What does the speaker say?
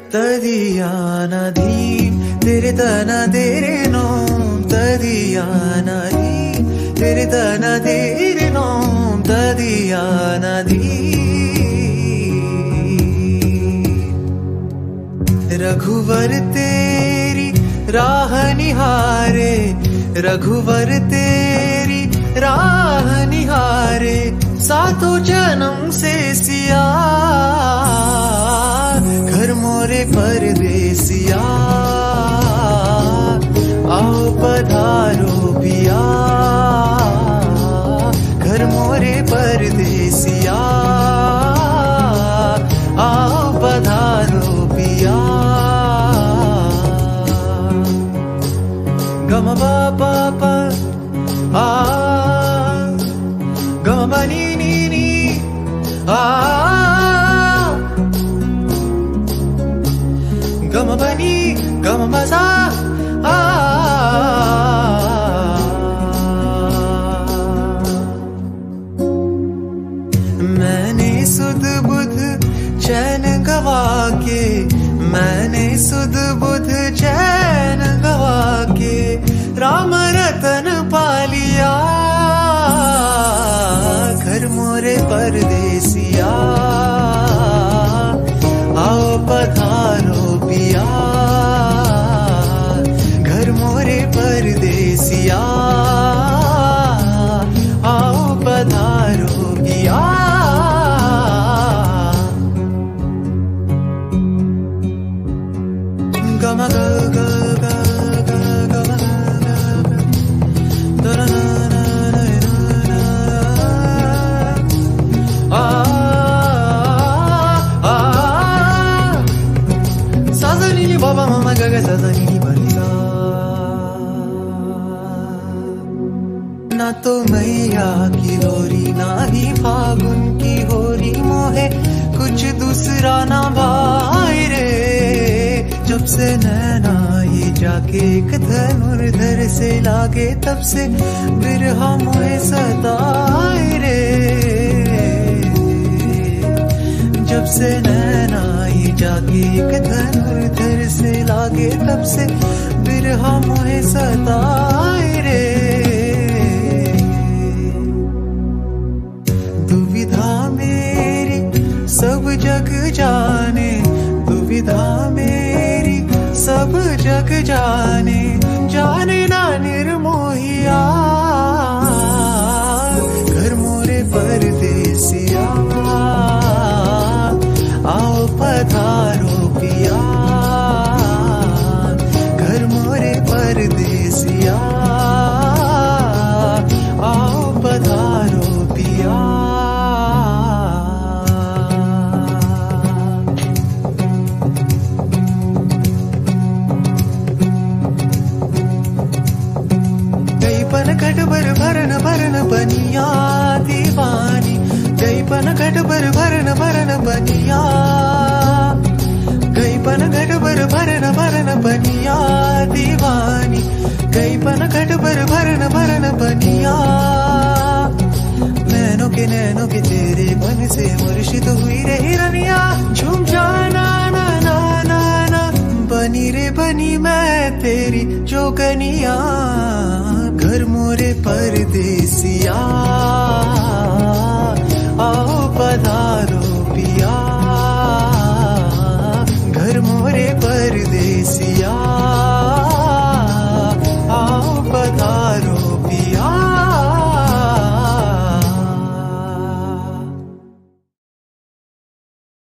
തതിയാനധീ തെരെ തന തെരെ നോം തതിയാനധീ തെരെ തന തെരെ നോം തതിയാനധീ रघुवर तेरी राह निहारे रघुवर तेरी राह निहारे सातों जन्म से सिया घर मोरे परदेसिया आओ पधारो पिया घर मोरे परदेसिया आओ पधारो पिया गम ba ba ba आ गम ba ni ni ni आ गम ba ni गम ba सा आ मैंने सुध बुध चैन गवा के मैंने सुध बुध चैन गवा के राम रतन पालिया घर मोरे परदेसिया आओ पधारो पिया घर मोरे परदेसिया आओ पधारो पिया गम ग ग ग ग गम बाबा मामा ग ग सा नी बलिसा ना तो मैया की होरी ना ही फागुन की होरी मोहे कुछ दूसरा ना भाई रे जब से नैना ये जाके एक धनुर्धर से लागे तब से बिरहा मोहे सताए रे जब से नैना ये जाके एक धनुर्धर से लागे तब से बिरहा मोहे सताए रे दुविधा मेरी सब जग जाने दुविधा मेरी सब जग जाने जाने ना निर्मोहिया घर मोरे परदेसिया आओ पधारो पिया घर मोरे परदेसिया आओ पधारो पिया घट भर भरन भरन बनिया दीवानी गई पन घट भर भरन भरन बनिया गई पन घट भर भरन भरन बनिया दीवानी गई पन घट भर भरन भरन बनिया नैनों के तेरे मन से मुर्शिद हुई रे हिरनिया झूम जाना ना ना ना ना बनी रे बनी मैं तेरी जोगनिया घर मोरे परदेसिया आओ पधारो